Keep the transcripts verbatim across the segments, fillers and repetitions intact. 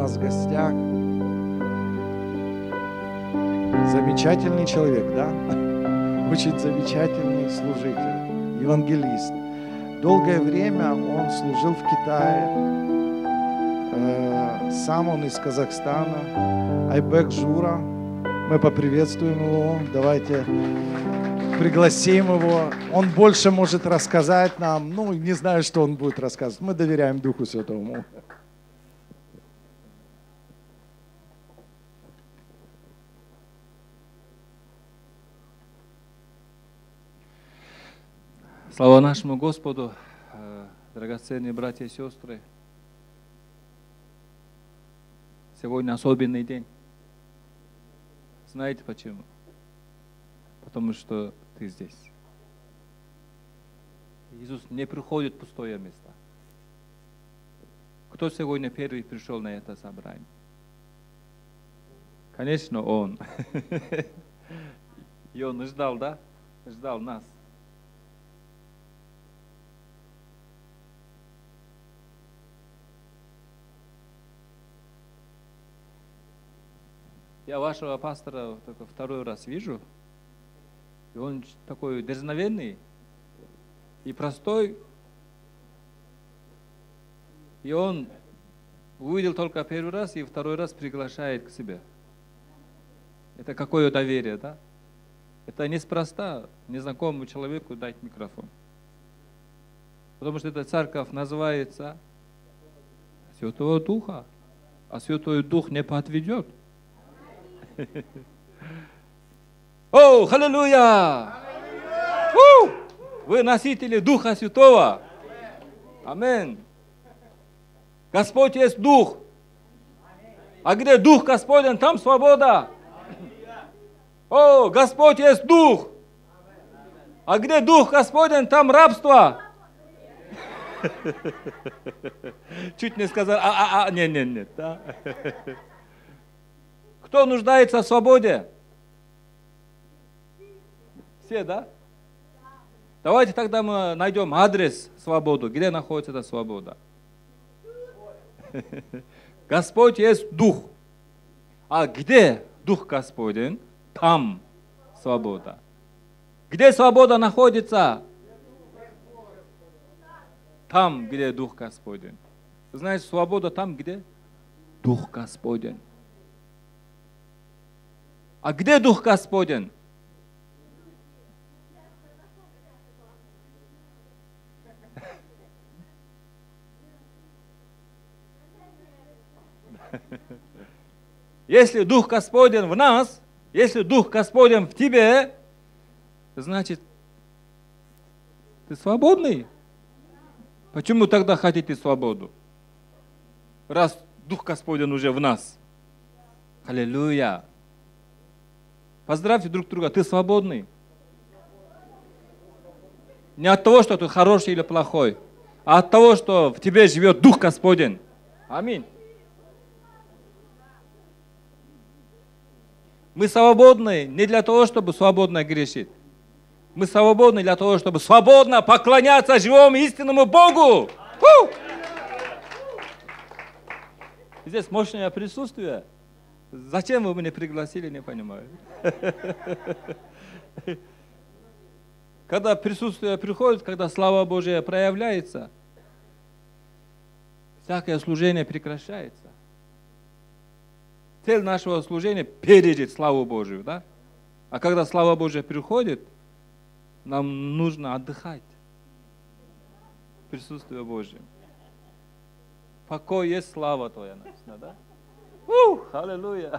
нас в гостях замечательный человек, да? Очень замечательный служитель, евангелист. Долгое время он служил в Китае. Сам он из Казахстана. Айбек Жура. Мы поприветствуем его. Давайте пригласим его. Он больше может рассказать нам. Ну, не знаю, что он будет рассказывать. Мы доверяем Духу Святому. Слава нашему Господу, драгоценные братья и сестры. Сегодня особенный день. Знаете почему? Потому что ты здесь. Иисус не приходит в пустое место. Кто сегодня первый пришел на это собрание? Конечно, Он. И Он ждал, да? Ждал нас. Я вашего пастора только второй раз вижу, и он такой дерзновенный и простой, и он увидел только первый раз и второй раз приглашает к себе. Это какое доверие, да? Это неспроста незнакомому человеку дать микрофон. Потому что эта церковь называется Святого Духа, а Святой Дух не подведет. О, аллилуйя! Вы носители Духа Святого. Аминь. Господь есть Дух. А где Дух Господень, там свобода. О, Господь есть Дух. А где Дух Господень, там рабство. Чуть не сказал, а, а, а, нет, нет, нет. Да? Кто нуждается в свободе? Все, да? Давайте тогда мы найдем адрес свободы. Где находится эта свобода? Господь есть Дух. А где Дух Господень? Там свобода. Где свобода находится? Там, где Дух Господень. Знаете, свобода там, где Дух Господень. А где Дух Господень? Если Дух Господень в нас, если Дух Господень в тебе, значит, ты свободный. Почему тогда хотите свободу? Раз Дух Господень уже в нас. Аллилуйя. Поздравьте друг друга, ты свободный. Не от того, что ты хороший или плохой, а от того, что в тебе живет Дух Господень. Аминь. Мы свободны не для того, чтобы свободно грешить. Мы свободны для того, чтобы свободно поклоняться живому истинному Богу. Фу! Здесь мощное присутствие. Зачем вы меня пригласили, не понимаю. Когда присутствие приходит, когда слава Божия проявляется, всякое служение прекращается. Цель нашего служения – пережить славу Божию, да? А когда слава Божия приходит, нам нужно отдыхать. Присутствие Божие. Покой есть слава Твоя, написано, да? Ух, аллилуйя!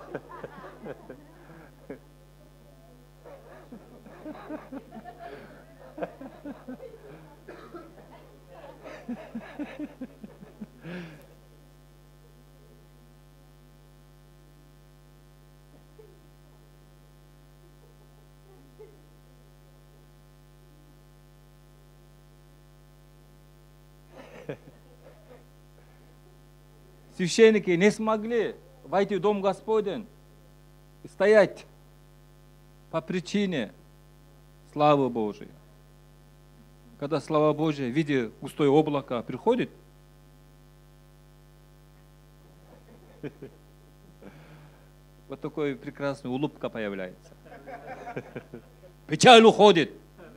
Священники не смогли войти в Дом Господень и стоять по причине славы Божией. Когда слава Божия в виде густое облака приходит, Вот такой прекрасная улыбка появляется. Печаль уходит.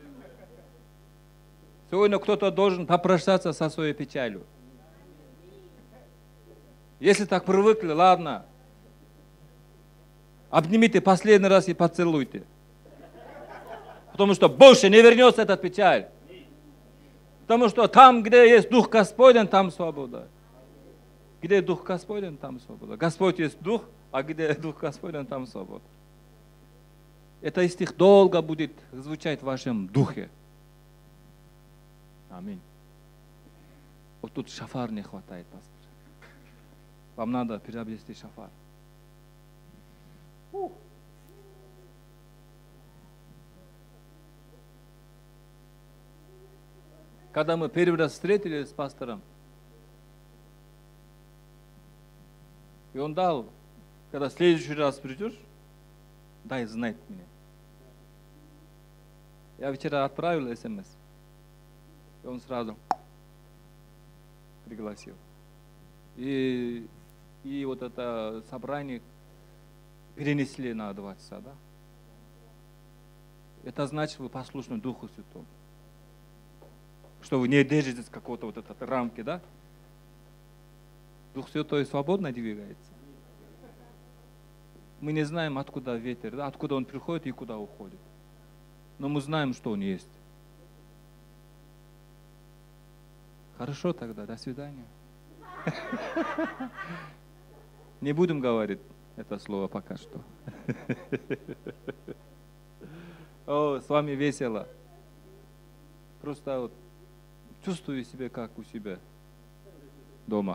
Сегодня кто-то должен попрощаться со своей печалью. Если так привыкли, ладно. Обнимите последний раз и поцелуйте. Потому что больше не вернется эта печаль. Потому что там, где есть Дух Господень, там свобода. Где Дух Господень, там свобода. Господь есть Дух, а где Дух Господень, там свобода. Это стих долго будет звучать в вашем духе. Аминь. Вот тут шафар не хватает, пастор. Вам надо приобрести шафар. Ух. Когда мы первый раз встретились с пастором, и он дал, когда в следующий раз придешь, дай знать мне. Я вчера отправил смс, и он сразу пригласил. И, и вот это собрание перенесли на два часа, да? Это значит, вы послушны Духу Святому. Что вы не держитесь какого-то вот этой рамки, да? Дух Святой свободно двигается. Мы не знаем, откуда ветер, да? Откуда он приходит и куда уходит. Но мы знаем, что он есть. Хорошо тогда, до свидания. Не будем говорить это слово пока что. О, с вами весело. Просто вот чувствую себя как у себя дома.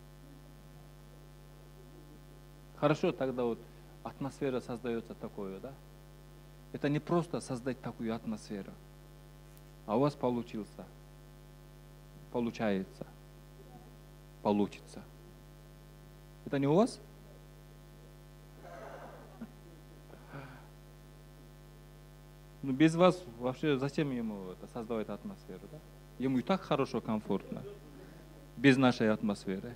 Хорошо, тогда вот атмосфера создается такое, да? Это не просто создать такую атмосферу, а у вас получился, получается, получится. Это не у вас? Ну без вас вообще зачем ему это создавать атмосферу, да? Ему и так хорошо, комфортно, без нашей атмосферы.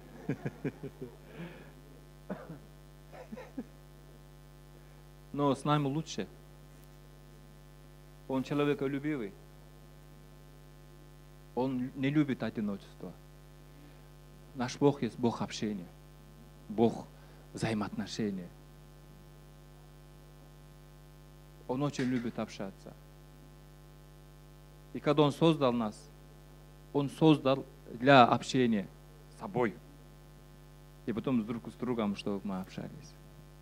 Но с нами лучше. Он человеколюбивый. Он не любит одиночество. Наш Бог есть Бог общения, Бог взаимоотношения. Он очень любит общаться. И когда Он создал нас, Он создал для общения с собой. И потом друг с другом, чтобы мы общались.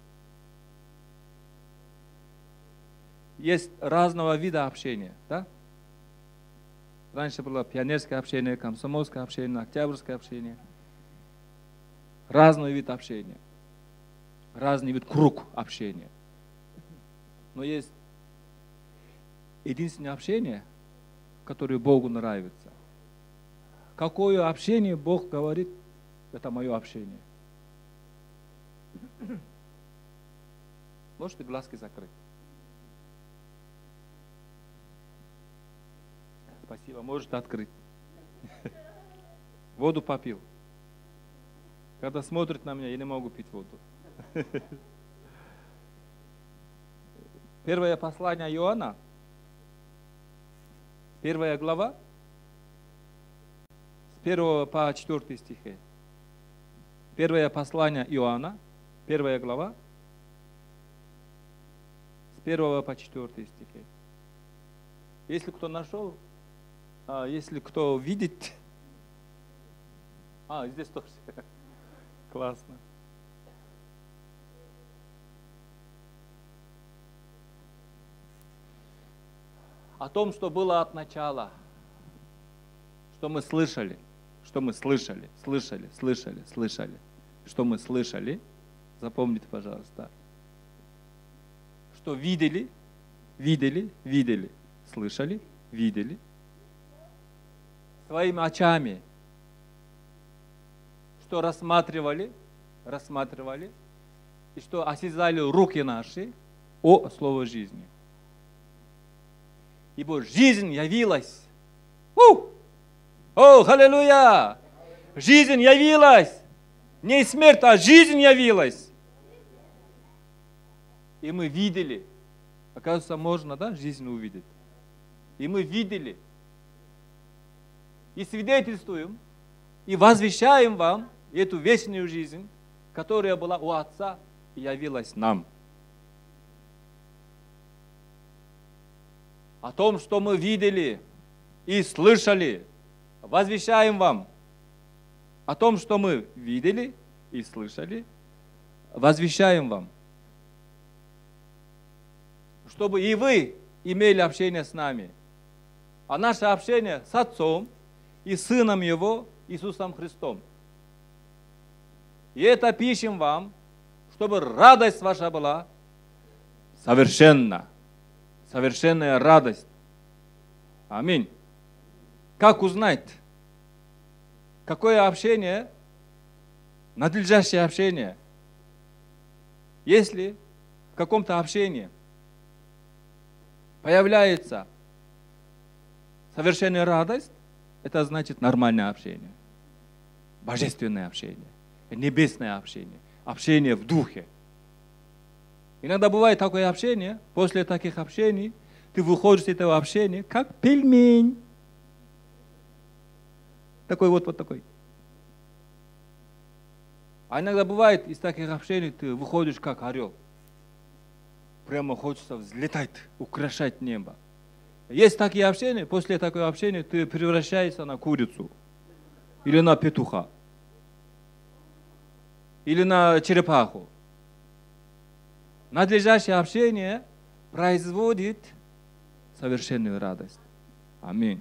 Есть разного вида общения, да? Раньше было пионерское общение, комсомольское общение, октябрьское общение. Разный вид общения. Разный вид круг общения. Но есть единственное общение, которое Богу нравится. Какое общение Бог говорит, это мое общение. Можете глазки закрыть? Спасибо, можете открыть. Воду попил. Когда смотрит на меня, я не могу пить воду. Первое послание Иоанна, первая глава, с первого по четвертый стихи. Первое послание Иоанна, первая глава, с первого по четвертый стихи. Если кто нашел, а если кто видит, а здесь тоже классно. О том, что было от начала, что мы слышали, что мы слышали, слышали, слышали, слышали, что мы слышали, запомните, пожалуйста, что видели, видели, видели, слышали, видели, своими очами, что рассматривали, рассматривали, и что осязали руки наши о слове жизни. Ибо жизнь явилась. У! О, аллилуйя! Жизнь явилась Не смерть, а жизнь явилась. И мы видели. Оказывается, можно, да, жизнь увидеть. И мы видели. И свидетельствуем. И возвещаем вам эту вечную жизнь, которая была у Отца и явилась нам. О том, что мы видели и слышали, возвещаем вам. О том, что мы видели и слышали, возвещаем вам. Чтобы и вы имели общение с нами. А наше общение с Отцом и Сыном Его, Иисусом Христом. И это пишем вам, чтобы радость ваша была совершенна. Совершенная радость. Аминь. Как узнать? Какое общение? Надлежащее общение. Если в каком-то общении появляется совершенная радость, это значит нормальное общение. Божественное общение. Небесное общение. Общение в духе. Иногда бывает такое общение, после таких общений ты выходишь из этого общения, как пельмень. Такой вот, вот такой. А иногда бывает из таких общений ты выходишь как орел. Прямо хочется взлетать, украшать небо. Есть такие общения, после такого общения ты превращаешься на курицу. Или на петуха. Или на черепаху. Надлежащее общение производит совершенную радость. Аминь.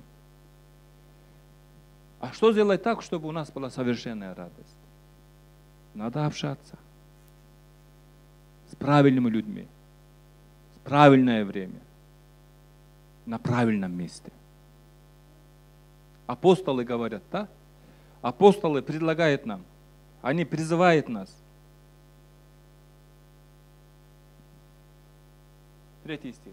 А что сделать так, чтобы у нас была совершенная радость? Надо общаться с правильными людьми, в правильное время, на правильном месте. Апостолы говорят, да? Апостолы предлагают нам, они призывают нас. Третий стих.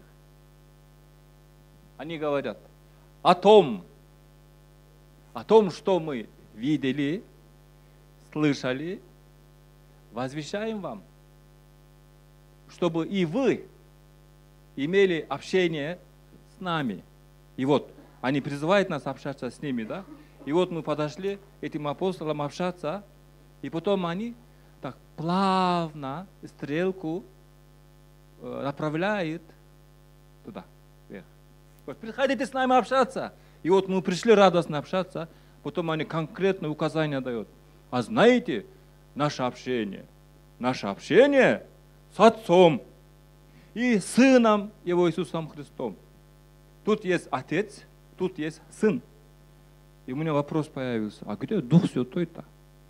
Они говорят о том, о том, что мы видели, слышали, возвещаем вам, чтобы и вы имели общение с нами. И вот, они призывают нас общаться с ними, да? И вот мы подошли этим апостолам общаться, и потом они так плавно стрелку направляет туда, вверх. Вот, приходите с нами общаться. И вот мы пришли радостно общаться, потом они конкретные указания дают. А знаете, наше общение, наше общение с Отцом и Сыном Его Иисусом Христом. Тут есть Отец, тут есть Сын. И у меня вопрос появился, а где Дух Святой-то?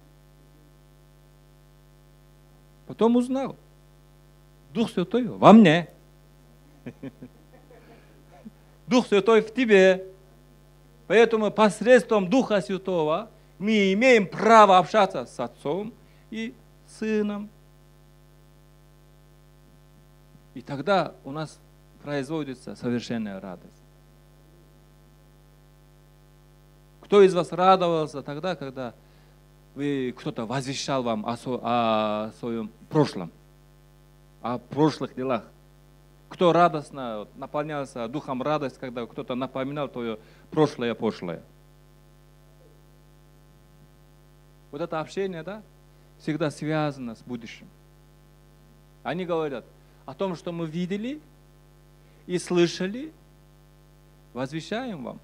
Потом узнал. Дух Святой во мне. Дух Святой в тебе. Поэтому посредством Духа Святого мы имеем право общаться с Отцом и Сыном. И тогда у нас производится совершенная радость. Кто из вас радовался тогда, когда вы, кто-то возвещал вам о, со, о своем прошлом, о прошлых делах? Кто радостно наполнялся духом радости, когда кто-то напоминал твое прошлое-пошлое? Вот это общение, да, всегда связано с будущим. Они говорят о том, что мы видели и слышали, возвещаем вам.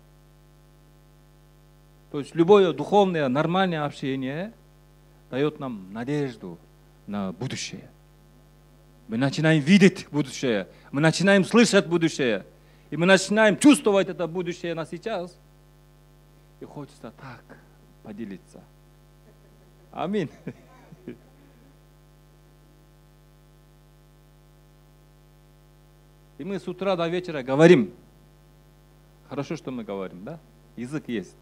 То есть любое духовное, нормальное общение дает нам надежду на будущее. Мы начинаем видеть будущее, мы начинаем слышать будущее, и мы начинаем чувствовать это будущее на сейчас. И хочется так поделиться. Аминь. И мы с утра до вечера говорим. Хорошо, что мы говорим, да? Язык есть.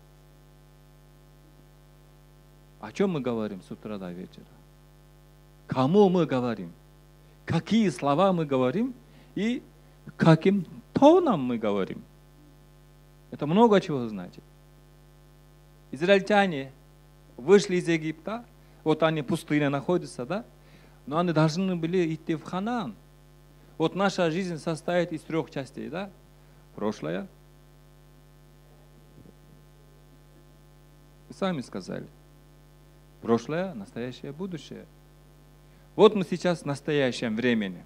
О чем мы говорим с утра до вечера? Кому мы говорим? Какие слова мы говорим? И каким тоном мы говорим? Это много чего значит. Израильтяне вышли из Египта, Вот они в пустыне находятся, да? Но они должны были идти в Ханаан. Вот наша жизнь состоит из трех частей, да? Прошлое. Вы сами сказали. Прошлое, настоящее, будущее. Вот мы сейчас в настоящем времени.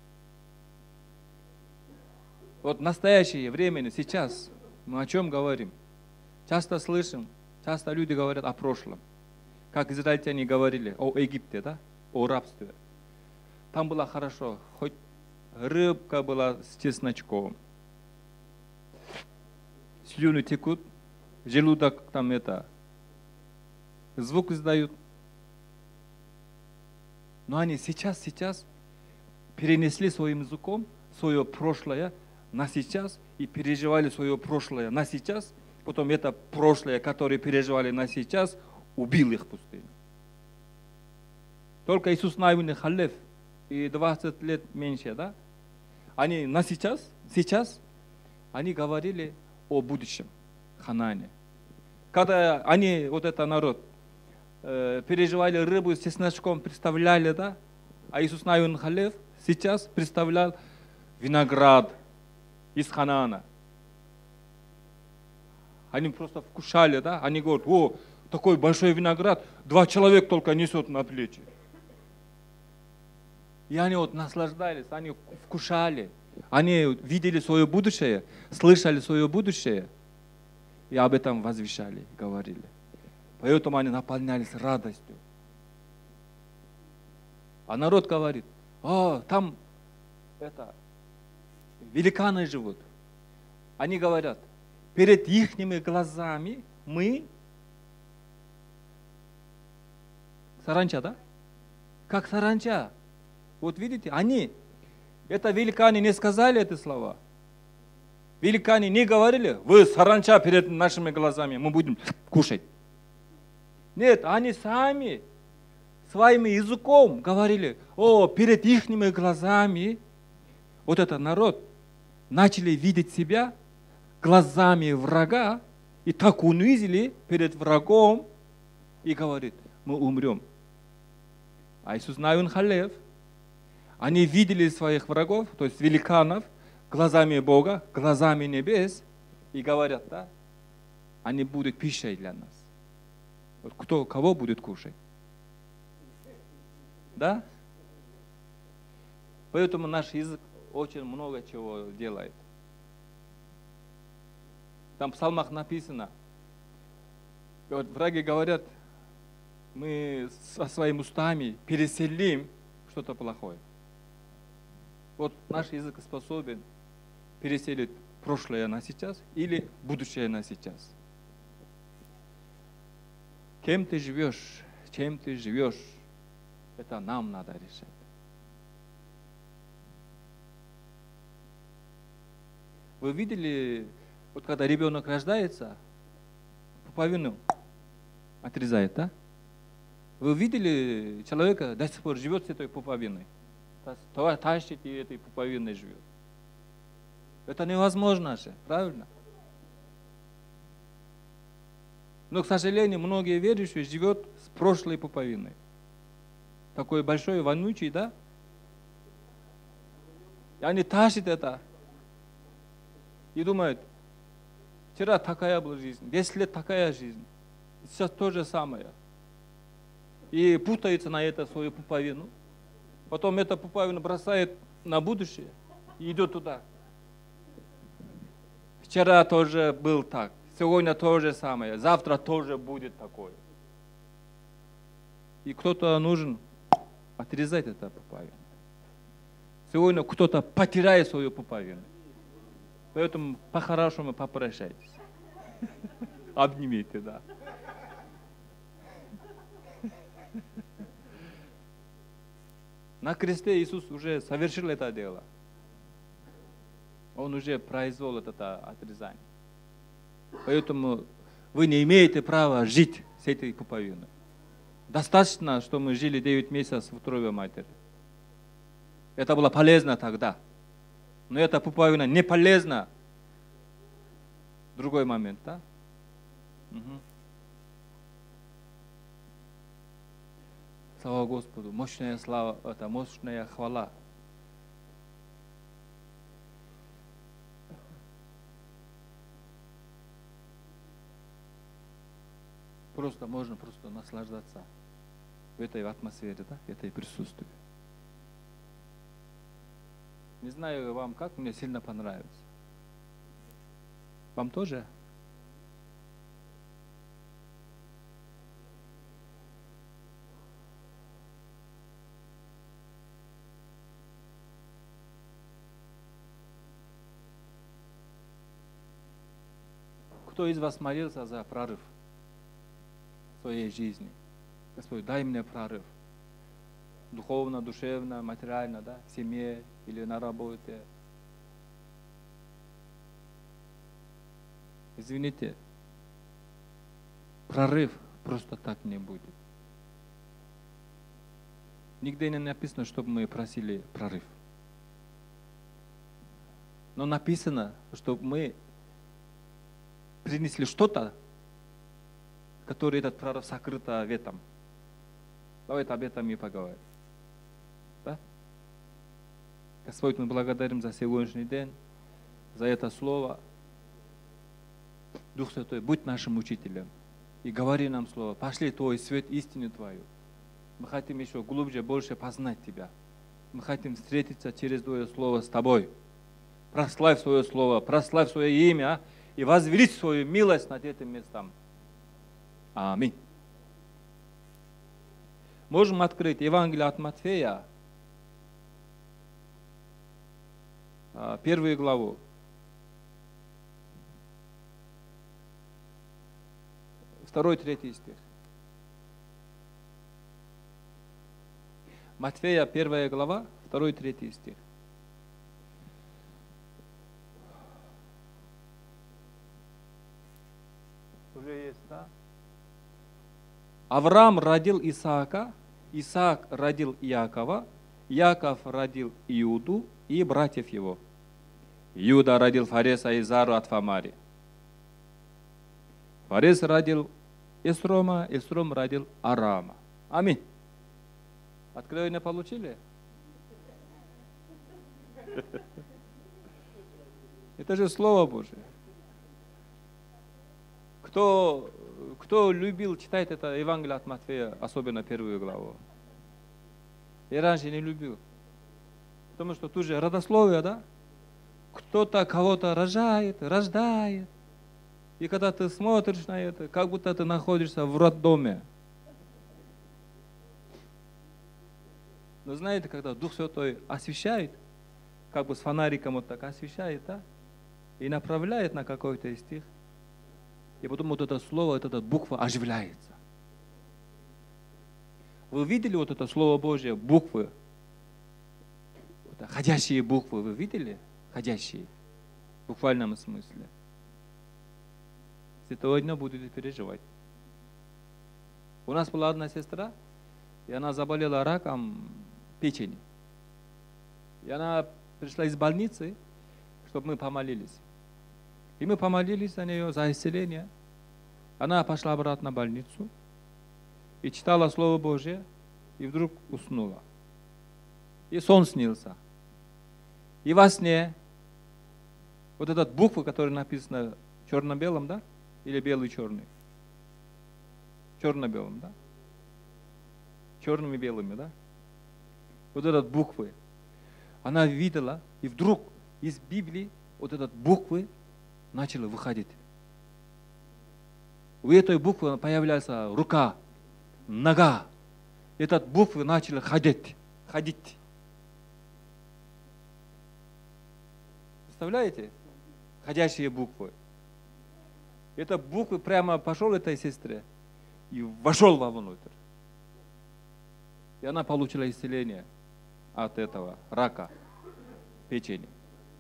Вот в настоящее время, сейчас, мы о чем говорим? Часто слышим, часто люди говорят о прошлом. Как израильтяне говорили о Египте, да? О рабстве. Там было хорошо, хоть рыбка была с чесночком. Слюны текут, желудок там это, звук издают. Но они сейчас, сейчас перенесли своим языком свое прошлое на сейчас и переживали свое прошлое на сейчас. Потом это прошлое, которое переживали на сейчас, убил их в пустыне. Только Иисус Навин и Халев и двадцать лет меньше, да? Они на сейчас, сейчас, они говорили о будущем Ханаане. Когда они, вот это народ, э, переживали рыбу с чесночком, представляли, да? А Иисус Навин и Халев сейчас представлял виноград из Ханаана. Они просто вкушали, да? Они говорят, о, такой большой виноград, два человека только несет на плечи. И они вот наслаждались, они вкушали, они видели свое будущее, слышали свое будущее, и об этом возвещали, говорили. Поэтому они наполнялись радостью. А народ говорит, о, там это, великаны живут. Они говорят, перед ихними глазами мы, саранча, да? Как саранча. Вот видите, они, это великаны не сказали эти слова. Великаны не говорили, вы саранча перед нашими глазами, мы будем кушать. Нет, они сами своим языком говорили, о, перед ихними глазами, вот этот народ начали видеть себя глазами врага и так унизили перед врагом и говорит, мы умрем. А Иисус Навин Халев, они видели своих врагов, то есть великанов, глазами Бога, глазами небес, и говорят, да, они будут пищей для нас. Вот кто кого будет кушать? Да? Поэтому наш язык очень много чего делает. Там в псалмах написано, вот враги говорят, мы со своими устами переселим что-то плохое. Вот наш язык способен переселить прошлое на сейчас или будущее на сейчас. Кем ты живешь, чем ты живешь, это нам надо решать. Вы видели, вот когда ребенок рождается, пуповину отрезает, да? Вы видели человека, до сих пор живет с этой пуповиной? Тащит и этой пуповиной живет. Это невозможно же, правильно? Но, к сожалению, многие верующие живут с прошлой пуповиной. Такой большой, вонючий, да? И они тащат это. И думают, вчера такая была жизнь, десять лет такая жизнь, сейчас то же самое. И путается на это свою пуповину. Потом эта пуповина бросает на будущее и идет туда. Вчера тоже был так, сегодня то же самое, завтра тоже будет такое. И кто-то нужен отрезать это пуповину. Сегодня кто-то потеряет свою пуповину. Поэтому по-хорошему попрощайтесь. Обнимите, да. На кресте Иисус уже совершил это дело. Он уже произвел это отрезание. Поэтому вы не имеете права жить с этой пуповиной. Достаточно, что мы жили девять месяцев в утробе матери. Это было полезно тогда. Но эта пуповина не полезна. Другой момент, да? Угу. слава Господу, мощная слава, это мощная хвала. Просто можно просто наслаждаться в этой атмосфере, да, в этой присутствии. Не знаю вам как, мне сильно понравится. Вам тоже? Кто из вас молился за прорыв в своей жизни? Господь, дай мне прорыв. Духовно, душевно, материально, да, в семье или на работе. Извините, прорыв просто так не будет. Нигде не написано, чтобы мы просили прорыв. Но написано, чтобы мы принесли что-то, которое этот прорыв сокрыто в этом. Давайте об этом и поговорим. Да? Господь, мы благодарим за сегодняшний день, за это слово. Дух Святой, будь нашим учителем и говори нам слово. Пошли Твой свет, истину Твою. Мы хотим еще глубже, больше познать Тебя. Мы хотим встретиться через Твое слово с Тобой. Прославь свое слово, прославь свое имя и возвеличь свою милость над этим местом. Аминь. Можем открыть Евангелие от Матфея, первую главу. Второй, третий стих. Матфея, первая глава, второй, третий стих. Уже есть, да? Авраам родил Исаака, Исаак родил Иакова, Иаков родил Иуду и братьев его. Иуда родил Фареса и Зару от Фамари. Фарес родил Эсрома, Эсром родил Арама. Аминь. Откровение получили? Это же Слово Божие. Кто, кто любил читать это Евангелие от Матфея, особенно первую главу? Я раньше не любил. Потому что тут же родословие, да? Кто-то кого-то рожает, рождает. И когда ты смотришь на это, как будто ты находишься в роддоме. Но знаете, когда Дух Святой освещает, как бы с фонариком вот так освещает, да? И направляет на какой-то стих, и потом вот это слово, вот эта буква оживляется. Вы видели вот это Слово Божье, буквы? Вот, ходящие буквы, вы видели? Ходящие. В буквальном смысле. Сегодня будете переживать. У нас была одна сестра, и она заболела раком печени. И она пришла из больницы, чтобы мы помолились. И мы помолились за нее, за исцеление. Она пошла обратно в больницу и читала Слово Божье, и вдруг уснула. И сон снился. И во сне вот эта буква, которая написана черно-белым, да? Или белый-черный? Черно-белым, да? Черными и белыми, да? Вот этот буквы. Она видела, и вдруг из Библии вот этот буквы начали выходить. У этой буквы появляется рука, нога. Этот буквы начали ходить, ходить. Представляете? Ходящие буквы. Эта буква прямо пошел этой сестре и вошел вовнутрь. И она получила исцеление от этого рака печени.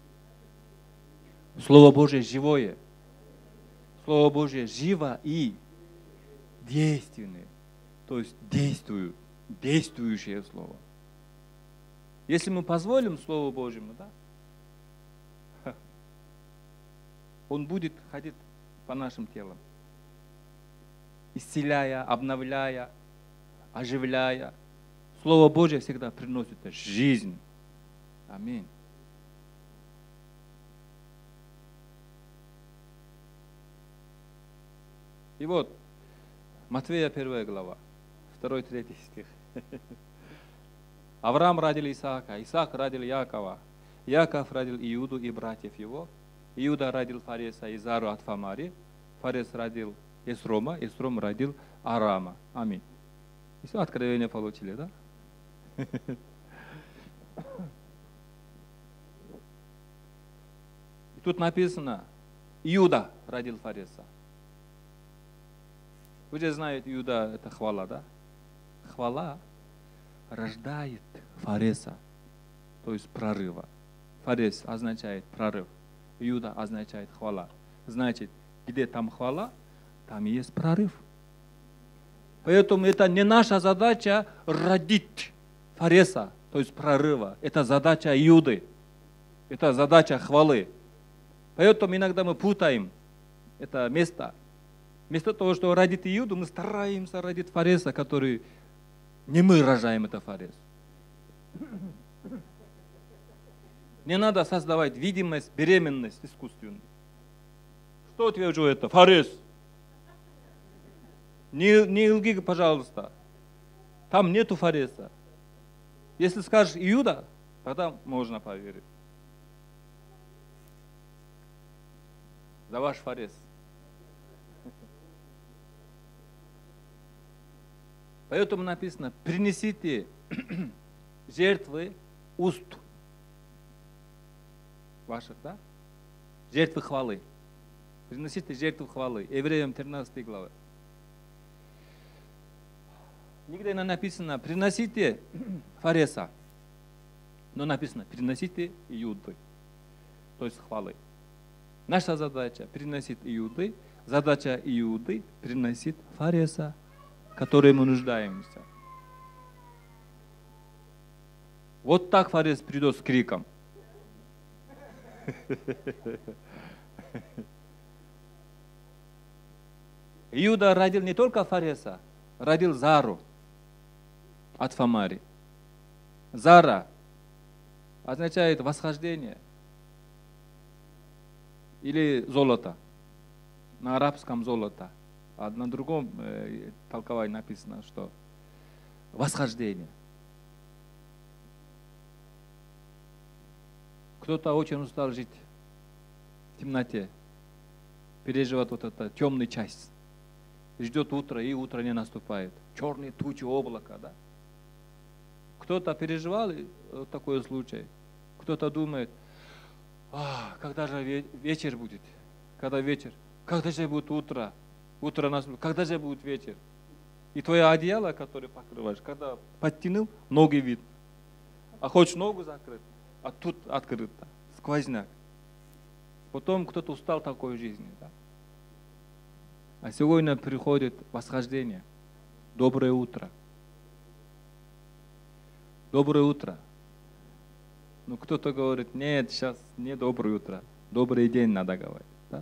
Слово Божие живое. Слово Божие живо и действенное. То есть действует, действующее Слово. Если мы позволим Слову Божьему, да, Он будет ходить по нашим телам, исцеляя, обновляя, оживляя, Слово Божье всегда приносит жизнь. Аминь. И вот, Матфея первая глава, второй, третий стих. Авраам родил Исаака, Исаак родил Якова, Яков родил Иуду и братьев его, Иуда родил Фареса и Зару от Фамари, Фарес родил Эсрома, Эсром родил Арама. Аминь. И все, откровение получили, да? И тут написано, Иуда родил Фареса. Вы же знаете, Иуда это хвала, да? Хвала рождает Фареса, то есть прорыва. Фарес означает прорыв, Иуда означает хвала. Значит, где там хвала, там и есть прорыв. Поэтому это не наша задача родить Фареса, то есть прорыва. Это задача Иуды. Это задача хвалы. Поэтому иногда мы путаем это место. Вместо того, что родить Иуду, мы стараемся родить Фареса, который не мы рожаем это Фарес. Не надо создавать видимость, беременность искусственную. Что тебе уже это? Фарес. Не, не лги, пожалуйста. Там нету Фареса. Если скажешь Иуда, тогда можно поверить. За ваш Фарес. Поэтому написано, принесите жертвы уст ваших, да? Жертвы хвалы. Приносите жертву хвалы. Евреям тринадцатой главы. Нигде не написано, приносите Фареса. Но написано, приносите Иуды. То есть хвалы. Наша задача приносит Иуды. Задача Иуды приносит Фареса, который мы нуждаемся. Вот так Фарес придет с криком. Иуда родил не только Фареса, родил Зару от Фамари. Зара означает восхождение или золото. На арабском золото. А на другом э, толковании написано, что восхождение. Кто-то очень устал жить в темноте, переживает вот эту темную часть. Ждет утро, и утро не наступает. Черные тучи, облака, да? Кто-то переживал такой случай. Кто-то думает, а, когда же вечер будет? Когда вечер? Когда же будет утро? Утро наступит. Когда же будет вечер? И твое одеяло, которое покрываешь, когда подтянул, ноги видно. А хочешь ногу закрыть, а тут открыто, сквозняк. Потом кто-то устал такой жизни. Да? А сегодня приходит восхождение. Доброе утро. Доброе утро. Ну кто-то говорит, нет, сейчас не доброе утро. Добрый день надо говорить. Да?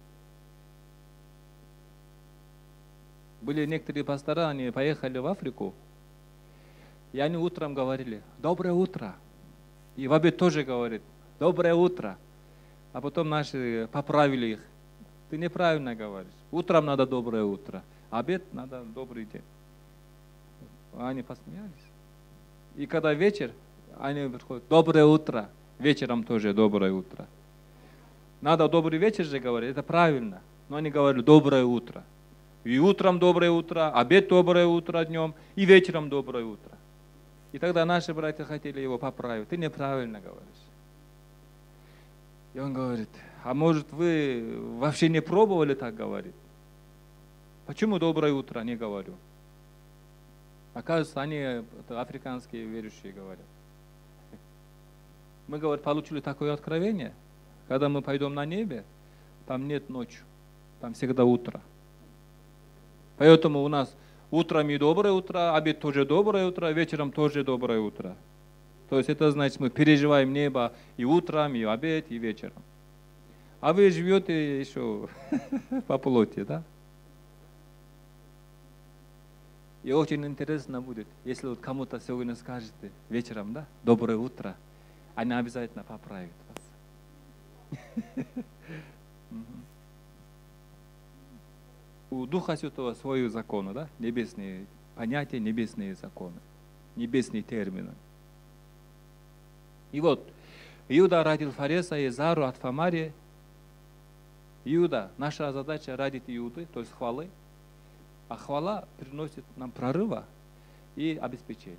Были некоторые пастора, они поехали в Африку, и они утром говорили, доброе утро. И в обед тоже говорит, доброе утро. А потом наши поправили их. Ты неправильно говоришь. Утром надо доброе утро, а обед надо добрый день. Они посмеялись. И когда вечер, они приходят, доброе утро. Вечером тоже доброе утро. Надо добрый вечер же говорить, это правильно. Но они говорили, доброе утро. И утром доброе утро, обед доброе утро днем, и вечером доброе утро. И тогда наши братья хотели его поправить. Ты неправильно говоришь. И он говорит, а может вы вообще не пробовали так говорить? Почему доброе утро не говорю? Оказывается, они африканские верующие говорят. Мы, говорит, получили такое откровение, когда мы пойдем на небе, там нет ночи, там всегда утро. Поэтому у нас утром и доброе утро, обед тоже доброе утро, вечером тоже доброе утро. То есть это значит, мы переживаем небо и утром, и обед, и вечером. А вы живете еще по плоти, да? И очень интересно будет, если вот кому-то сегодня скажете вечером, да, доброе утро, они обязательно поправят вас. У Духа Святого свой закон, да, небесные понятия, небесные законы, небесные термины. И вот, Иуда родил Фареса и Зару от Фамари. Иуда, наша задача родить Иуды, то есть хвалы. А хвала приносит нам прорыва и обеспечение.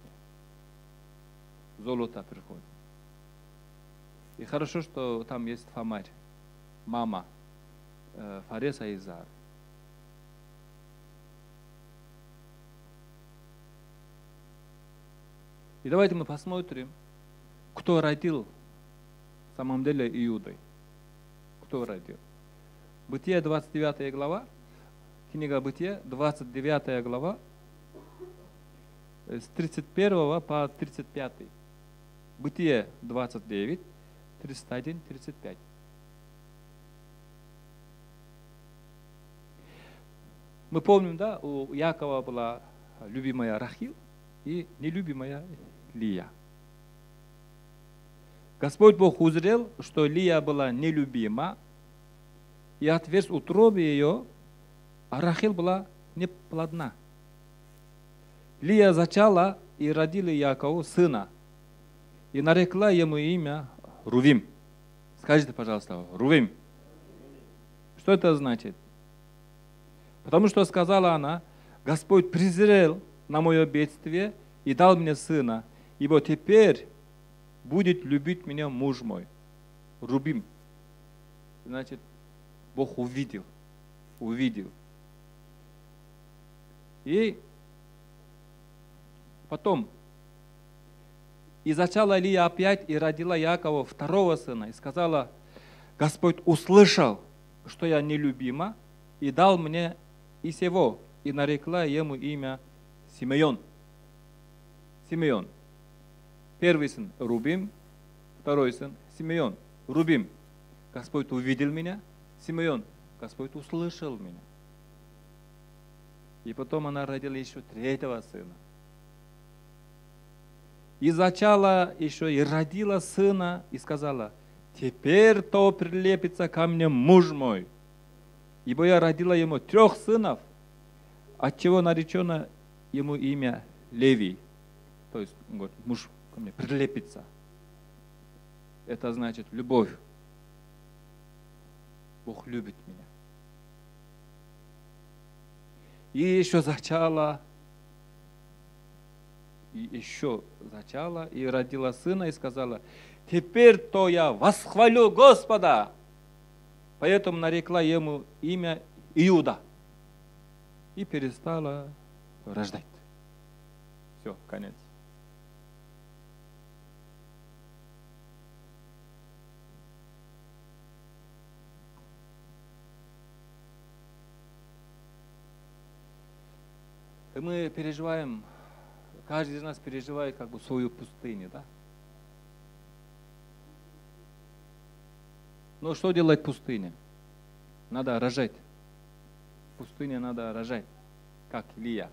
Золото приходит. И хорошо, что там есть Фамарь, мама э, Фареса и Зары. И давайте мы посмотрим, кто родил в самом деле Иудой. Кто родил? Бытие, двадцать девятая глава. Книга Бытие, двадцать девятая глава. С тридцать первого по тридцать пятый. Бытие двадцать девять, тридцать один, тридцать пять. Мы помним, да, у Якова была любимая Рахил и нелюбимая Лия. Господь Бог узрел, что Лия была нелюбима, и отверз утробе ее, а Рахил была неплодна. Лия зачала и родила Якову сына, и нарекла ему имя Рувим. Скажите, пожалуйста, Рувим. Что это значит? Потому что сказала она: Господь презрел на мое бедствие и дал мне сына, ибо теперь будет любить меня муж мой. Рубим. Значит, Бог увидел. Увидел. И потом, и зачала Лия опять и родила Якова второго сына, и сказала: Господь услышал, что я нелюбима, и дал мне и сего, и нарекла ему имя Симеон. Симеон. Первый сын Рубим, второй сын Симеон. Рубим. Господь увидел меня. Симеон. Господь услышал меня. И потом она родила еще третьего сына. И зачала еще и родила сына, и сказала: теперь то прилепится ко мне муж мой. Ибо я родила ему трех сынов, отчего наречено ему имя Левий. То есть, он говорит, муж ко мне прилепится. Это значит любовь. Бог любит меня. И еще зачала, и еще зачала, и родила сына, и сказала: теперь то я восхвалю Господа. Поэтому нарекла ему имя Иуда. И перестала рождать. Все, конец. И мы переживаем, каждый из нас переживает как бы свою пустыню, да? Но что делать в пустыне? Надо рожать. В пустыне надо рожать, как Лия.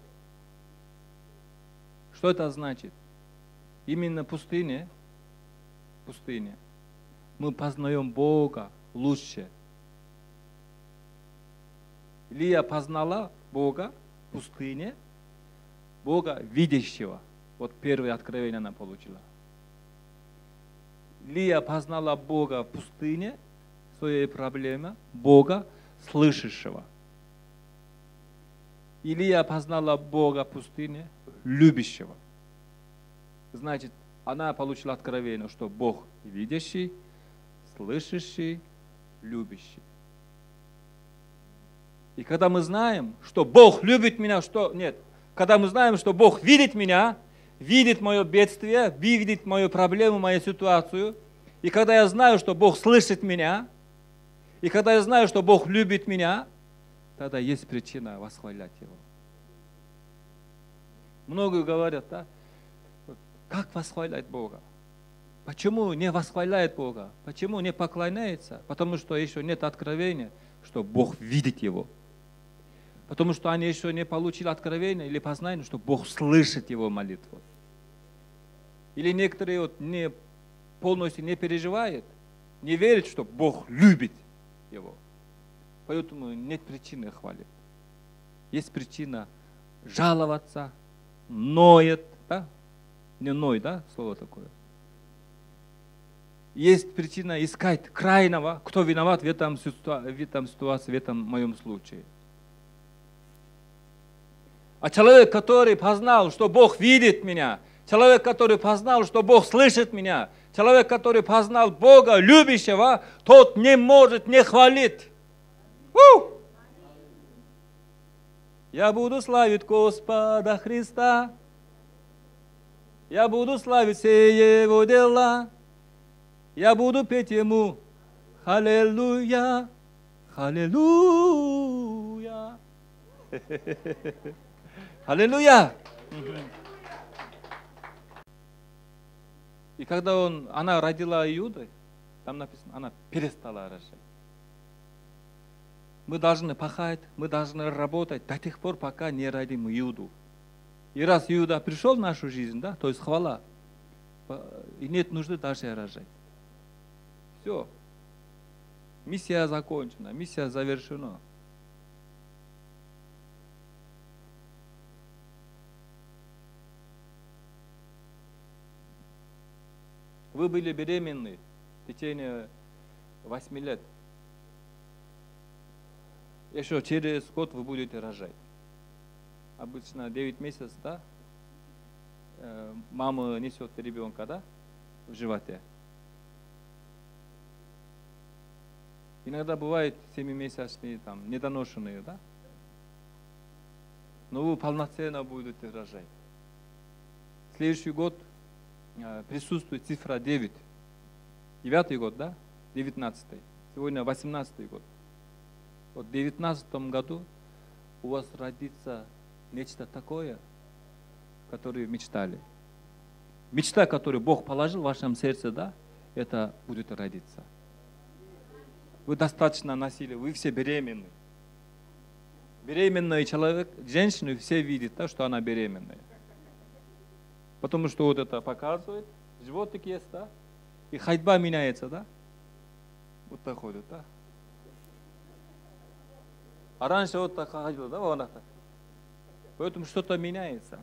Что это значит? Именно в пустыне, в пустыне мы познаем Бога лучше. Лия познала Бога в пустыне, Бога видящего. Вот первое откровение она получила. Лия познала Бога в пустыне, своей проблеме, Бога слышащего. Илия познала Бога в пустыне, любящего. Значит, она получила откровение, что Бог видящий, слышащий, любящий. И когда мы знаем, что Бог любит меня, что нет, когда мы знаем, что Бог видит меня, видит мое бедствие, видит мою проблему, мою ситуацию, и когда я знаю, что Бог слышит меня, и когда я знаю, что Бог любит меня, тогда есть причина восхвалять Его. Многие говорят, да, как восхвалять Бога? Почему не восхваляет Бога? Почему не поклоняется? Потому что еще нет откровения, что Бог видит его. Потому что они еще не получили откровение или познание, что Бог слышит его молитву. Или некоторые вот не, полностью не переживают, не верят, что Бог любит его. Поэтому нет причины хвалить. Есть причина жаловаться, ноет, да? Не ной, да, слово такое. Есть причина искать крайнего, кто виноват в этом, в этом ситуации, в этом моем случае. А человек, который познал, что Бог видит меня, человек, который познал, что Бог слышит меня, человек, который познал Бога, любящего, тот не может не хвалить. У! Я буду славить Господа Христа, я буду славить все Его дела, я буду петь Ему Аллилуйя, Аллилуйя. Аллилуйя! И когда он, она родила Иуду, там написано, она перестала рожать. Мы должны пахать, мы должны работать до тех пор, пока не родим Иуду. И раз Иуда пришел в нашу жизнь, да, то есть хвала, и нет нужды дальше рожать. Все. Миссия закончена, миссия завершена. Вы были беременны в течение восьми лет. Еще через год вы будете рожать. Обычно девять месяцев, да? Мама несет ребенка, да? В животе. Иногда бывает семимесячные, там, недоношенные, да? Но вы полноценно будете рожать. Следующий год присутствует цифра девять. Девятый год, да? Девятнадцатый. Сегодня восемнадцатый год. Вот в девятнадцатом году у вас родится нечто такое, которое мечтали. Мечта, которую Бог положил в вашем сердце, да, это будет родиться. Вы достаточно носили, вы все беременны. Беременный человек, женщину все видят, да, что она беременная. Потому что вот это показывает, животик есть, да, и ходьба меняется, да. Вот так ходит, да. А раньше вот так ходила, да, вот так. Поэтому что-то меняется.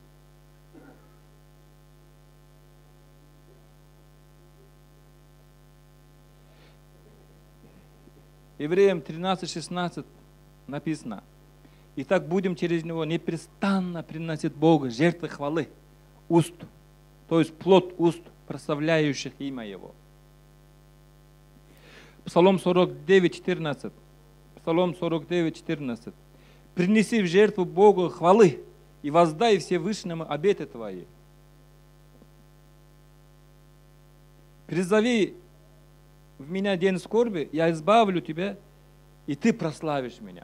Евреям тринадцать шестнадцать написано: «Итак будем через него непрестанно приносить Богу жертвы хвалы, уст, то есть плод уст, прославляющих имя Его». Псалом сорок девять четырнадцать. Псалом сорок девять четырнадцать. «Принеси в жертву Богу хвалы и воздай Всевышнему обеты твои. Призови в меня день скорби, я избавлю тебя, и ты прославишь меня».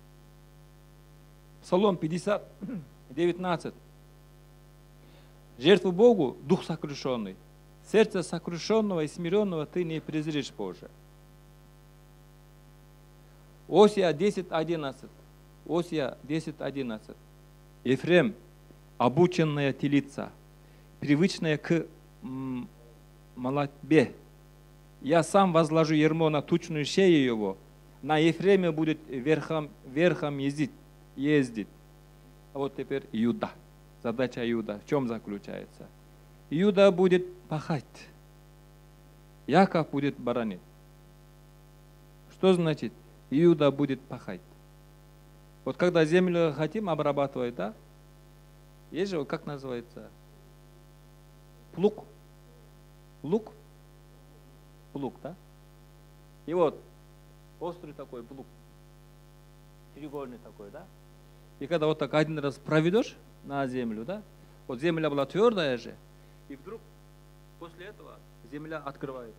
Псалом пятьдесят девятнадцать. «Жертву Богу дух сокрушенный, сердце сокрушенного и смиренного ты не презришь, Боже». Осия десять одиннадцать. Осия десять одиннадцать. «Ефрем, обученная телица, привычная к молотьбе. Я сам возложу ярмо на тучную шею его, на Ефреме будет верхом, верхом ездить, ездить». А вот теперь Иуда. Задача Иуда в чем заключается? Иуда будет пахать, Яков будет баранить. Что значит Иуда будет пахать? Вот когда землю хотим обрабатывать, да? Есть же, как называется? Плуг. Лук. Плуг, да? И вот острый такой плуг. Треугольный такой, да? И когда вот так один раз проведешь на землю, да? Вот земля была твердая же, и вдруг после этого земля открывается.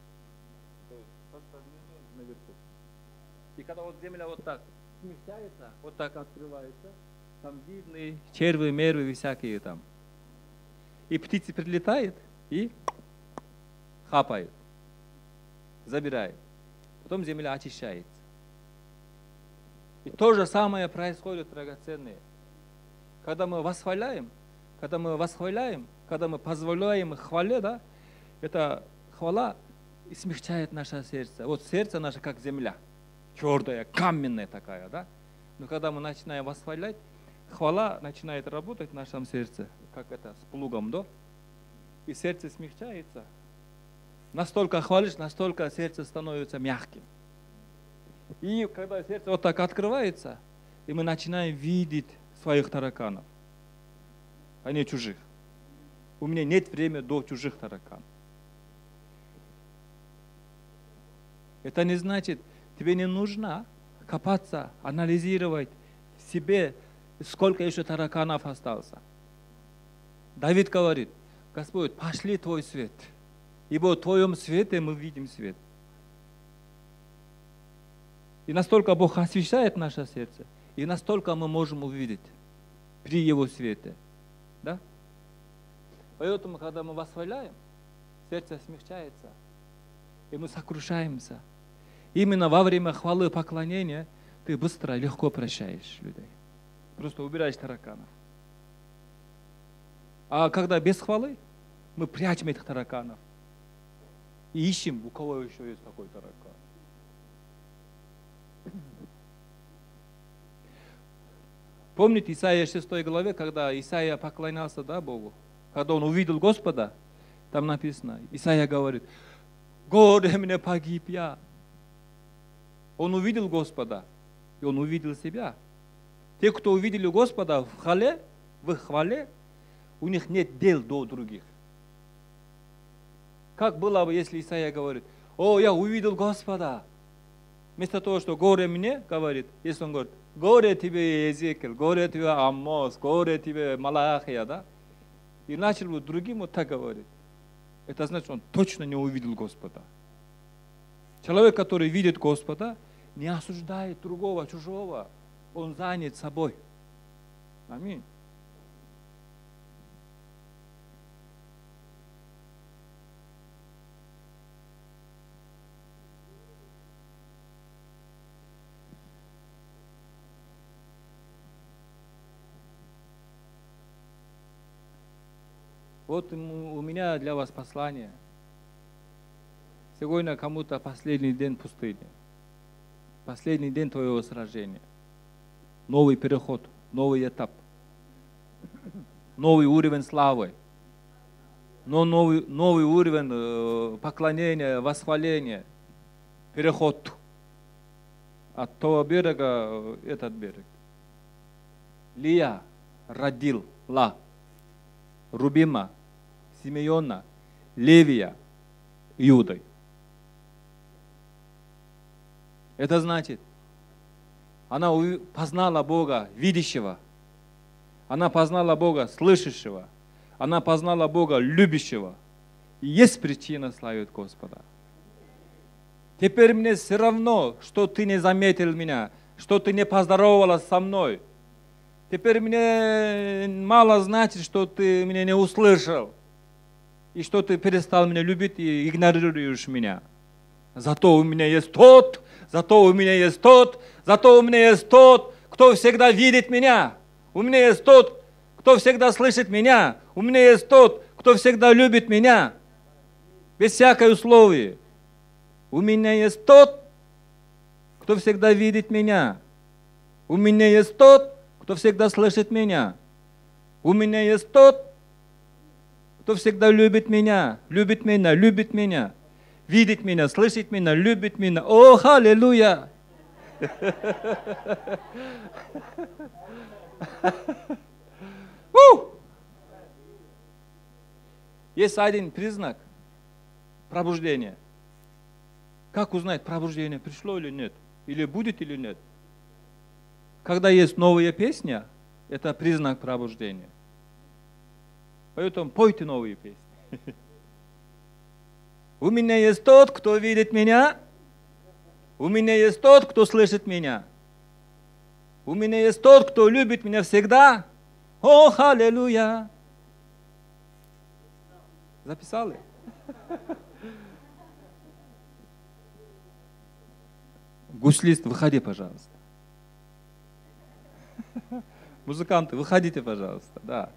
Наверху. И когда вот земля вот так смещается, вот так открывается, там видны черви, мерви, всякие там. И птицы прилетают и хапают, забирают. Потом земля очищается. И то же самое происходит, драгоценные. Когда мы восхваляем, когда мы восхваляем, когда мы позволяем хвале, да, эта хвала смягчает наше сердце. Вот сердце наше как земля, твердая, каменная такая, да. Но когда мы начинаем восхвалять, хвала начинает работать в нашем сердце, как это с плугом, да, и сердце смягчается. Настолько хвалишь, настолько сердце становится мягким. И когда сердце вот так открывается, и мы начинаем видеть своих тараканов, а не чужих. У меня нет времени до чужих тараканов. Это не значит, тебе не нужно копаться, анализировать в себе, сколько еще тараканов остался. Давид говорит: Господь, пошли Твой свет, ибо в Твоем свете мы видим свет. И настолько Бог освещает наше сердце, и настолько мы можем увидеть при Его свете. Да? Поэтому, когда мы восхваляем, сердце смягчается, и мы сокрушаемся. Именно во время хвалы и поклонения ты быстро и легко прощаешь людей. Просто убираешь тараканов. А когда без хвалы, мы прячем этих тараканов и ищем, у кого еще есть такой таракан. Помните Исаия шестой главе, когда Исаия поклонялся, да, Богу? Когда он увидел Господа, там написано, Исаия говорит: горе мне, погиб я. Он увидел Господа, и он увидел себя. Те, кто увидели Господа в хвале, в их хвале, у них нет дел до других. Как было бы, если Исаия говорит: о, я увидел Господа. Вместо того, что горе мне, говорит, если он говорит: горе тебе, Иезекииль, горе тебе, Амос, горе тебе, Малахия, да? И начал бы другим вот так говорить. Это значит, он точно не увидел Господа. Человек, который видит Господа, не осуждает другого, чужого. Он занят собой. Аминь. Вот у меня для вас послание. Сегодня кому-то последний день пустыни. Последний день твоего сражения. Новый переход, новый этап. Новый уровень славы. Но новый, новый уровень э, поклонения, восхваления. Переход от того берега в этот берег. Лия родила Рубима, Симеона, Левия, Иудой. Это значит, она познала Бога видящего, она познала Бога слышащего, она познала Бога любящего. И есть причина славить Господа. Теперь мне все равно, что ты не заметил меня, что ты не поздоровалась со мной. Теперь мне мало значит, что ты меня не услышал, и что ты перестал меня любить и игнорируешь меня. Зато у меня есть тот, зато у меня есть тот, зато у меня есть тот, кто всегда видит меня. У меня есть тот, кто всегда слышит меня. У меня есть тот, кто всегда любит меня. Без всякой условий. У меня есть тот, кто всегда видит меня. У меня есть тот, кто всегда слышит меня. У меня есть тот, кто всегда любит меня, любит меня, любит меня, видит меня, слышит меня, любит меня. О, аллилуйя! Есть один признак пробуждения. Как узнать, пробуждение пришло или нет? Или будет или нет? Когда есть новая песня, это признак пробуждения. Поэтому пойте новые песни. У меня есть тот, кто видит меня. У меня есть тот, кто слышит меня. У меня есть тот, кто любит меня всегда. О, аллилуйя! Записали? Гуслист, выходи, пожалуйста. Музыканты, выходите, пожалуйста. Да.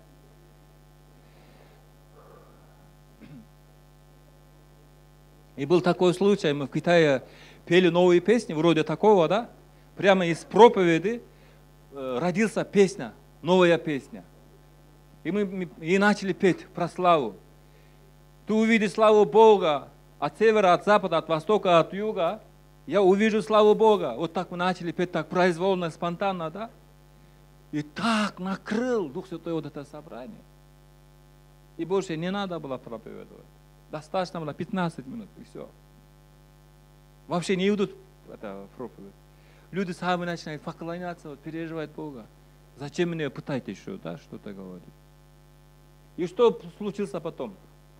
И был такой случай, мы в Китае пели новые песни, вроде такого, да? Прямо из проповеди э, родился песня, новая песня. И мы, мы и начали петь про славу. Ты увидишь славу Бога от севера, от запада, от востока, от юга. Я увижу славу Бога. Вот так мы начали петь, так произвольно, спонтанно, да? И так накрыл Дух Святой вот это собрание. И больше не надо было проповедовать. Достаточно было пятнадцать минут, и все. Вообще не идут это проповедь. Люди сами начинают поклоняться, вот, переживать Бога. Зачем мне пытать еще, да, что-то говорить? И что случилось потом?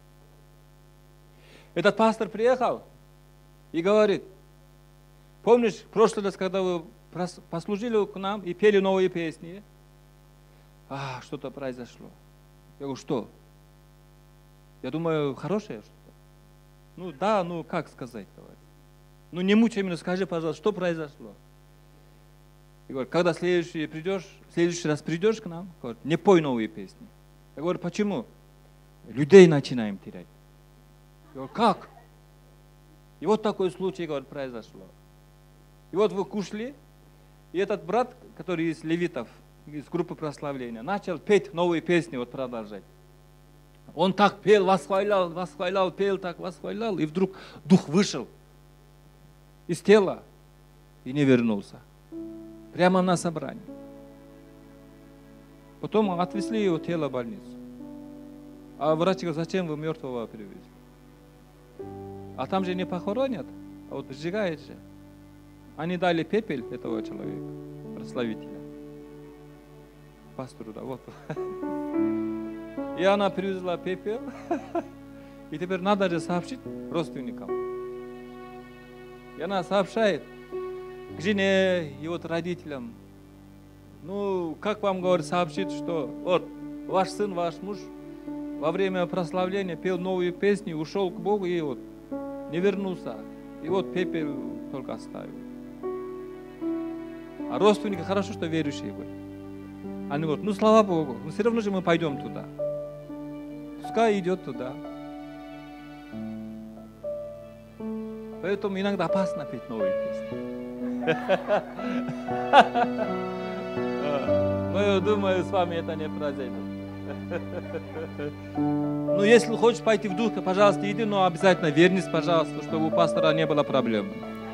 Этот пастор приехал и говорит: помнишь, в прошлый раз, когда вы послужили к нам и пели новые песни, а, что-то произошло. Я говорю, что? Я думаю, хорошее что-то. Ну да, ну как сказать, давай. Ну не мучай меня, скажи, пожалуйста, что произошло? Я говорю, когда следующий придешь, в следующий раз придешь к нам, говорит, не пой новые песни. Я говорю, почему? Людей начинаем терять. Я говорю, как? И вот такой случай, говорит, произошло. И вот вы кушали, и этот брат, который из левитов, из группы прославления, начал петь новые песни, вот продолжать. Он так пел, восхвалял, восхвалял, пел так, восхвалял, и вдруг дух вышел из тела и не вернулся. Прямо на собрании. Потом отвезли его тело в больницу. А врач говорит, зачем вы мертвого привезли? А там же не похоронят, а вот сжигают же. Они дали пепель этого человека, прославителя. Пастору, да, вот. И она привезла пепел. И теперь надо же сообщить родственникам. И она сообщает к жене и вот родителям. Ну, как вам, говорит, сообщить, что вот ваш сын, ваш муж во время прославления пел новые песни, ушел к Богу и вот не вернулся. И вот пепел только оставил. А родственники хорошо, что верующие были. Они говорят, ну слава Богу, но все равно же мы пойдем туда. Пускай идет туда. Поэтому иногда опасно петь новые песни. Но я думаю, с вами это не произойдет. Ну, если хочешь пойти в дух, то, пожалуйста, иди, но обязательно вернись, пожалуйста, чтобы у пастора не было проблем.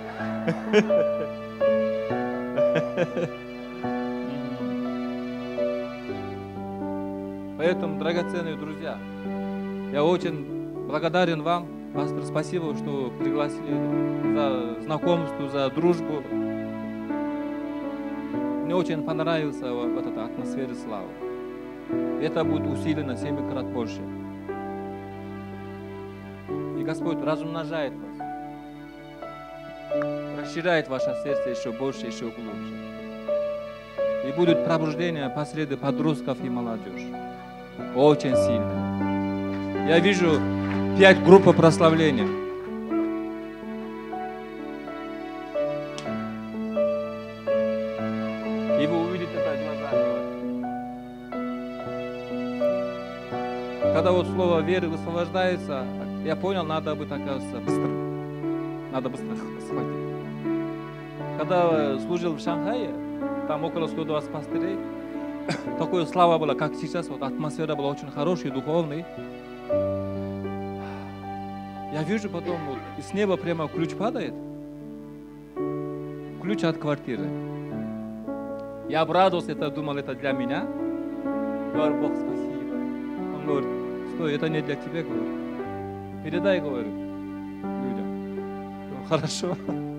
Поэтому, драгоценные друзья, я очень благодарен вам, пастор, спасибо, что пригласили, за знакомство, за дружбу. Мне очень понравилась вот эта атмосфера славы. Это будет усилено семь крат больше. И Господь размножает вас, расширяет ваше сердце еще больше, еще глубже. И будет пробуждение посреди подростков и молодежи. Очень сильно. Я вижу пять групп прославления. И вы увидите это глазами. Когда вот слово веры высвобождается, я понял, надо быть, оказывается, быстро. Надо быстро схватить. Когда служил в Шанхае, там около ста двадцати пастырей, такое слава была, как сейчас, вот атмосфера была очень хорошая, духовная. Я вижу потом, вот, с неба прямо ключ падает. Ключ от квартиры. Я обрадовался, это думал, это для меня. Говорю, Бог, спасибо. Он говорит, стой, это не для тебя, говорю. Передай, говорю, людям. Ну, хорошо.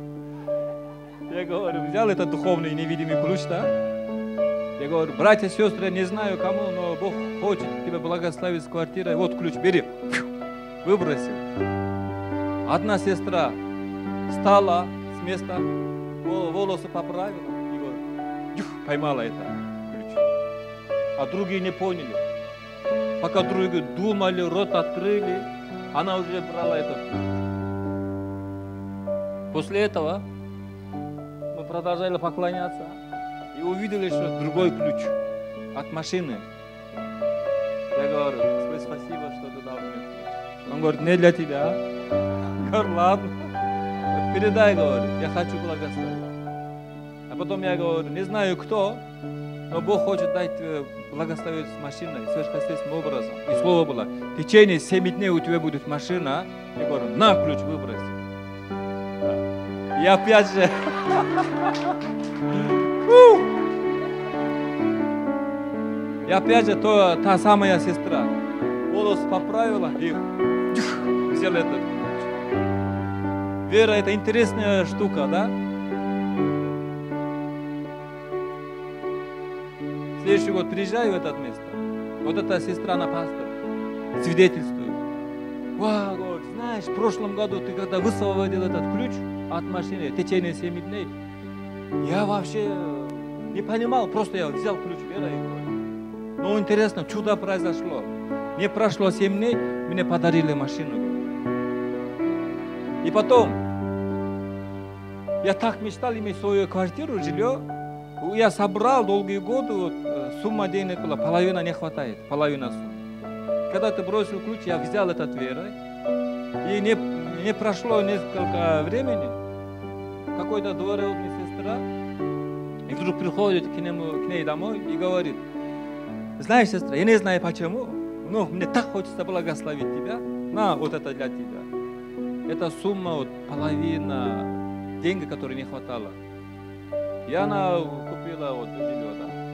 Я говорю, взял этот духовный невидимый ключ, да? Я говорю, братья, сестры, не знаю кому, но Бог хочет тебя благословить с квартирой. Вот ключ, бери. Выбросил. Одна сестра встала с места, волосы поправила и говорит, поймала это ключ. А другие не поняли. Пока другие думали, рот открыли, она уже брала этот ключ. После этого мы продолжали поклоняться. и увидели, что другой ключ от машины. Я говорю, спасибо, что ты дал мне ключ. Он говорит, не для тебя. Я говорю, ладно. Передай, говорю, я хочу благословить. А потом я говорю, не знаю кто, но Бог хочет дать тебе благословить с машиной сверхъестественным образом. И слово было, в течение семи дней у тебя будет машина. Я говорю, на ключ выбрось. И опять же, и опять же то, та самая сестра волос поправила и взяла этот ключ. Вера — это интересная штука, да? Следующий год приезжаю в это место. Вот эта сестра на пастор свидетельствует. Вау, говорит, знаешь, в прошлом году ты когда высвободил этот ключ от машины в течение семи дней, я вообще не понимал, просто я взял ключ верой и говорю. Но интересно, чудо произошло. Не прошло семь дней, мне подарили машину. И потом, я так мечтал иметь свою квартиру, жилье. Я собрал долгие годы, вот, сумма денег была, половина не хватает, половина суммы. Когда ты бросил ключ, я взял этот верой. И не, не прошло несколько времени, какой-то двоюродная сестра, и вдруг приходит к, нему, к ней домой и говорит, знаешь, сестра, я не знаю почему, но мне так хочется благословить тебя, на, вот это для тебя. Это сумма, вот, половина денег, которые не хватало. И она купила вот жилье,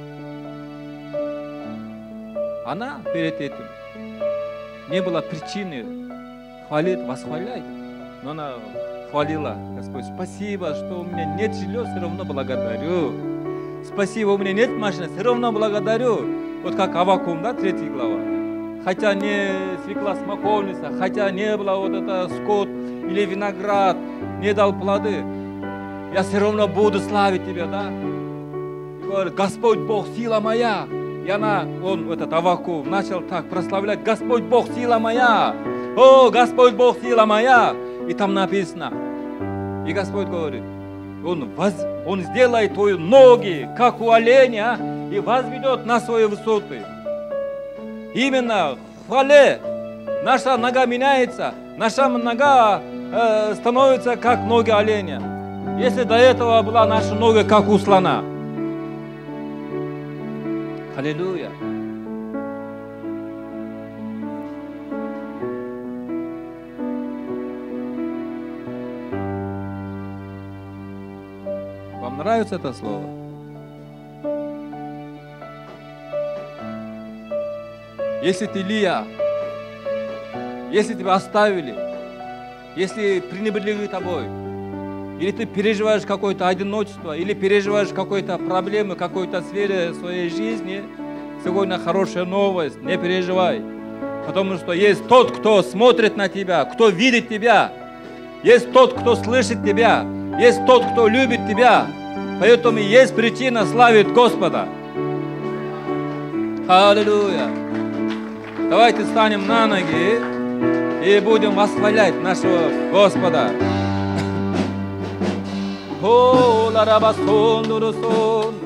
да. Она перед этим не было причины хвалить, восхвалять, но она хвалила, Господь, спасибо, что у меня нет жилья, все равно благодарю. Спасибо, у меня нет машины, все равно благодарю. Вот как Аввакум, да, третья глава. Хотя не свекла смоковница, хотя не было вот это скот или виноград, не дал плоды, я все равно буду славить тебя, да? И говорит, Господь Бог, сила моя. И она, он, этот Аввакум, начал так прославлять, Господь Бог, сила моя. О, Господь Бог, сила моя. И там написано. И Господь говорит, Он, воз, он сделает твои ноги, как у оленя, и возведет на свои высоты. Именно в хвале наша нога меняется, наша нога э, становится как ноги оленя. Если до этого была наша нога как у слона. Аллилуйя. Вам нравится это слово? Если ты Лия, если тебя оставили, если пренебрегли тобой, или ты переживаешь какое-то одиночество, или переживаешь какой-то проблемы, какой-то сфере своей жизни, сегодня хорошая новость, не переживай. Потому что есть тот, кто смотрит на тебя, кто видит тебя. Есть тот, кто слышит тебя. Есть тот, кто любит тебя. Поэтому есть причина славить Господа. Аллилуйя. Давайте встанем на ноги и будем восхвалять нашего Господа. Oh, la rabason,